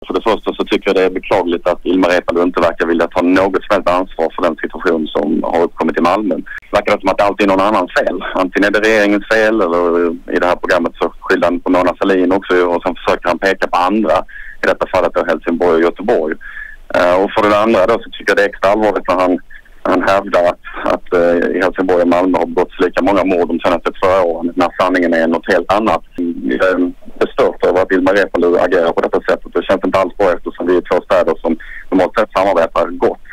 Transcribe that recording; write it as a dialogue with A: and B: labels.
A: För det första så tycker jag det är beklagligt att Ilmar Reepalu inte verkar vilja ta något som helst ansvar för den situation som har uppkommit i Malmö. Det verkar som att det alltid är någon annans fel. Antingen är det regeringens fel eller i det här programmet så skyller han på Mona Sahlin också och sen försöker han peka på andra. I detta fallet då Helsingborg och Göteborg. Och för det andra då så tycker jag det är extra allvarligt när han hävdar att i Helsingborg och Malmö har begåtts lika många mord de senaste 2 åren när sanningen är något helt annat. Jag är bestört över att Ilmar Reepalu agerar på detta sättet. Det känns inte alls bra eftersom vi är 2 städer som normalt sett samarbetar gott.